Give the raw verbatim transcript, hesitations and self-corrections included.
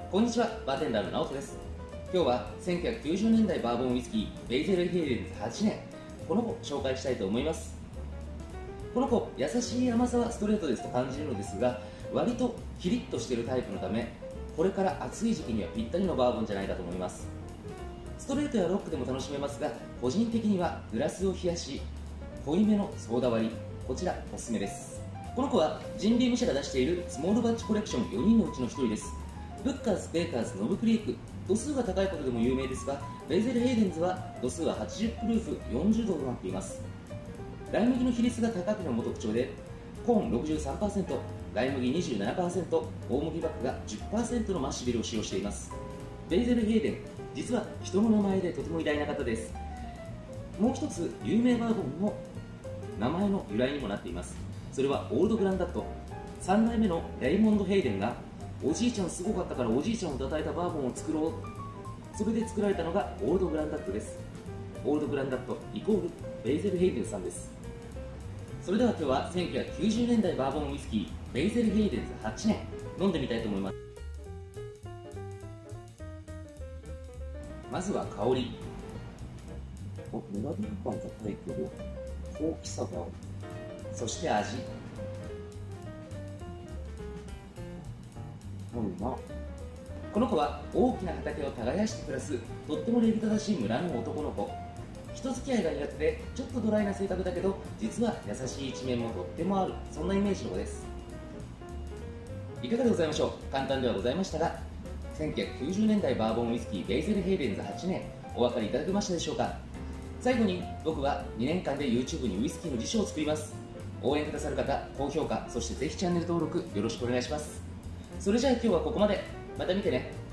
こんにちは、バーテンダーの直人です。今日はせんきゅうひゃくきゅうじゅうねんだいバーボンウイスキーベイゼルヘイレンズはちねん、この子を紹介したいと思います。この子、優しい甘さはストレートですと感じるのですが、割とキリッとしているタイプのため、これから暑い時期にはぴったりのバーボンじゃないかと思います。ストレートやロックでも楽しめますが、個人的にはグラスを冷やし濃いめのソーダ割り、こちらおすすめです。この子はジンビーム社が出しているスモールバッチコレクションよにんのうちのひとりです。ブッカーズ、ベーカーズ、ノブクリーク、度数が高いことでも有名ですが、ベイゼルヘイレンズは度数ははちじゅうプルーフ、よんじゅうどとなっています。ライ麦の比率が高くのも特徴で、コーン ろくじゅうさんパーセント、ライ麦 にじゅうななパーセント、大麦バックが じゅっパーセント のマッシュビルを使用しています。ベイゼルヘイレン、実は人の名前でとても偉大な方です。もう一つ有名バーボンの名前の由来にもなっています。それはオールドグランダッド、さんだいめのレイモンド・ヘイレンがおじいちゃんすごかったからおじいちゃんを称えたバーボンを作ろう、それで作られたのがオールドグランダッドです。オールドグランダッドイコールベイゼルヘイレンさんです。それでは今日はせんきゅうひゃくきゅうじゅうねんだいバーボンウイスキーベイゼルヘイレンズはちねん飲んでみたいと思います。まずは香り。お、メラディン感高いけど大きさがある。そして味。うん、まこの子は大きな畑を耕して暮らすとっても礼儀正しい村の男の子。人付き合いが苦手でちょっとドライな性格だけど、実は優しい一面もとってもある、そんなイメージの子です。いかがでございましょう。簡単ではございましたが、せんきゅうひゃくきゅうじゅうねんだいバーボンウイスキーベイゼルヘイレンズはちねん、お分かりいただけましたでしょうか。最後に僕はにねんかんで YouTube にウイスキーの辞書を作ります。応援くださる方、高評価、そしてぜひチャンネル登録よろしくお願いします。それじゃあ今日はここまで。また見てね。